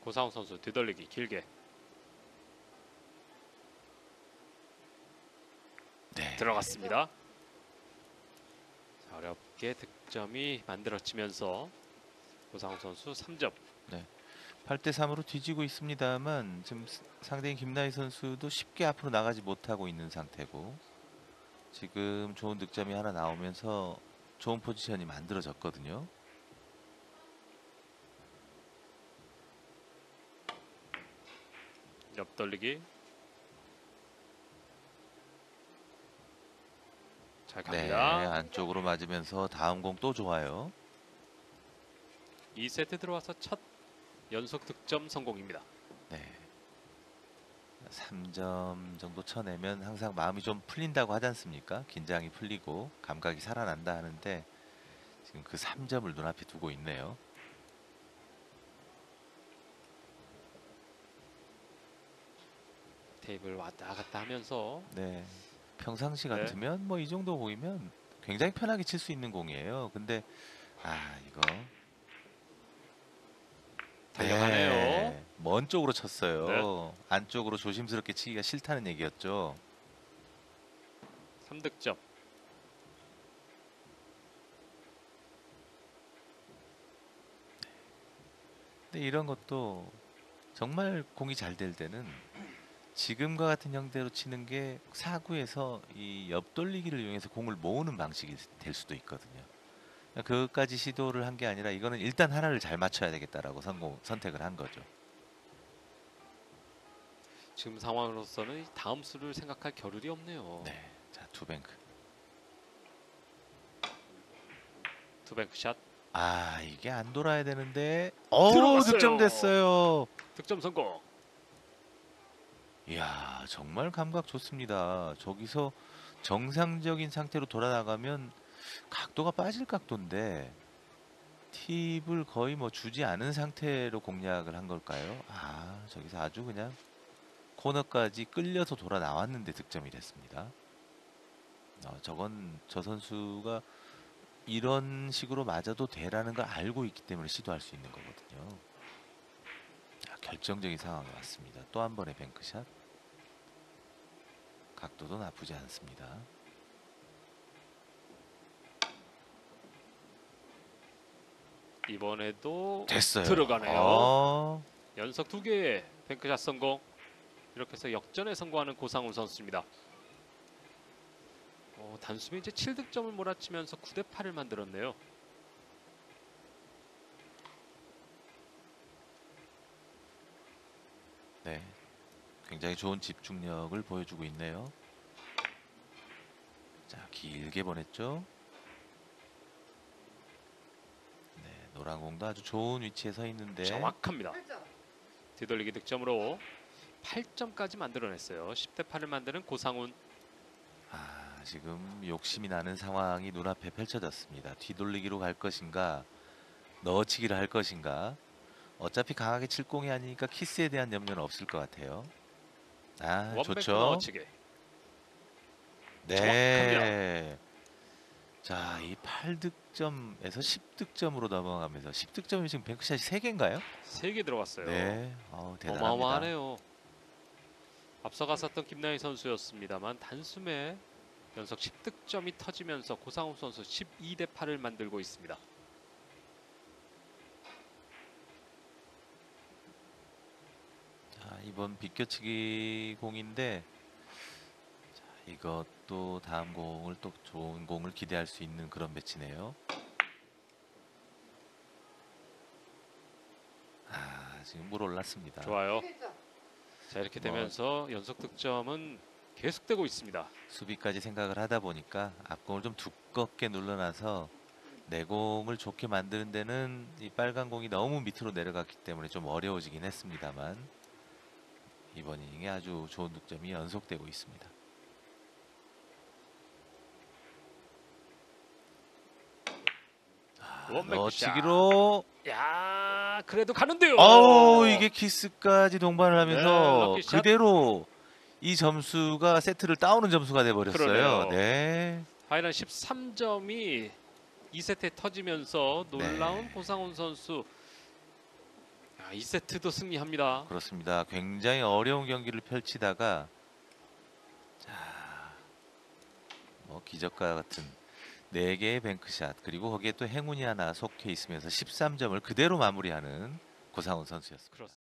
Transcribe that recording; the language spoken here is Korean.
고상훈 선수 뒤돌리기 길게 네. 들어갔습니다. 자, 어렵게 득점이 만들어지면서 고상훈 선수 3점. 8대 3으로 뒤지고 있습니다만 지금 상대인 김나희 선수도 쉽게 앞으로 나가지 못하고 있는 상태고, 지금 좋은 득점이 하나 나오면서 좋은 포지션이 만들어졌거든요. 옆돌리기 잘 네, 갑니다. 안쪽으로 맞으면서 다음 공 또 좋아요. 2세트 들어와서 첫 연속 득점 성공입니다. 네. 3점 정도 쳐내면 항상 마음이 좀 풀린다고 하지 않습니까? 긴장이 풀리고 감각이 살아난다 하는데 지금 그 3점을 눈앞에 두고 있네요. 테이블 왔다 갔다 하면서 네. 평상시 네. 같으면 뭐 이 정도 보이면 굉장히 편하게 칠 수 있는 공이에요. 근데 이거 달려가네요. 네, 먼 쪽으로 쳤어요. 네. 안쪽으로 조심스럽게 치기가 싫다는 얘기였죠. 3득점. 근데 이런 것도 정말 공이 잘 될 때는 지금과 같은 형태로 치는 게 사구에서 이 옆돌리기를 이용해서 공을 모으는 방식이 될 수도 있거든요. 그것까지 시도를 한 게 아니라 이거는 일단 하나를 잘 맞춰야 되겠다라고 선택을 한 거죠. 지금 상황으로서는 다음 수를 생각할 겨를이 없네요. 네, 자 투뱅크. 투뱅크 샷. 이게 안 돌아야 되는데 들어갔어요. 득점 됐어요. 득점 성공. 이야, 정말 감각 좋습니다. 저기서 정상적인 상태로 돌아나가면 각도가 빠질 각도인데 팁을 거의 뭐 주지 않은 상태로 공략을 한 걸까요? 저기서 아주 그냥 코너까지 끌려서 돌아 나왔는데 득점이 됐습니다. 저건 저 선수가 이런 식으로 맞아도 되라는 걸 알고 있기 때문에 시도할 수 있는 거거든요. 결정적인 상황이 왔습니다. 또 한 번의 뱅크샷. 각도도 나쁘지 않습니다. 이번에도 됐어요. 들어가네요. 연속 2개의 뱅크샷 성공. 이렇게 해서 역전에 성공하는 고상훈 선수입니다. 단숨에 이제 7득점을 몰아치면서 9대 8을 만들었네요. 네, 굉장히 좋은 집중력을 보여주고 있네요. 자, 길게 보냈죠. 네, 노란 공도 아주 좋은 위치에 서 있는데 정확합니다. 뒤돌리기 득점으로 8점까지 만들어냈어요. 10대 8을 만드는 고상훈. 지금 욕심이 나는 상황이 눈앞에 펼쳐졌습니다. 뒤돌리기로 갈 것인가, 넣어치기를 할 것인가. 어차피 강하게 칠 공이 아니니까 키스에 대한 염려는 없을 것 같아요. 원뱅크 좋죠. 넣어치기. 네. 자, 이 8득점에서 10득점으로 넘어가면서 10득점이 지금 뱅크샷이 3개인가요? 3개 들어갔어요. 네, 대단합니다. 어마어마하네요. 앞서갔었던 김나희 선수였습니다만 단숨에 연속 10득점이 터지면서 고상훈 선수 12대 8을 만들고 있습니다. 자, 이번 비껴치기 공인데 자, 이것도 다음 공을 또 좋은 공을 기대할 수 있는 그런 매치네요. 지금 물 올랐습니다. 좋아요. 자, 이렇게 되면서 연속 득점은 계속되고 있습니다. 수비까지 생각을 하다 보니까 앞공을 좀 두껍게 눌러놔서 내공을 좋게 만드는 데는 이 빨간 공이 너무 밑으로 내려갔기 때문에 좀 어려워지긴 했습니다만 이번 이닝에 아주 좋은 득점이 연속되고 있습니다. 넣어치기로 야, 그래도 가는데요. 이게 키스까지 동반을 하면서 럭키샷. 그대로 이 점수가 세트를 따오는 점수가 돼버렸어요. 그러네요. 네. 파이널 13점이 2세트에 터지면서 놀라운 네. 고상훈 선수. 자, 2세트도 승리합니다. 그렇습니다. 굉장히 어려운 경기를 펼치다가 자, 뭐 기적과 같은 4개의 뱅크샷 그리고 거기에 또 행운이 하나 속해 있으면서 13점을 그대로 마무리하는 고상훈 선수였습니다. 그렇습니다.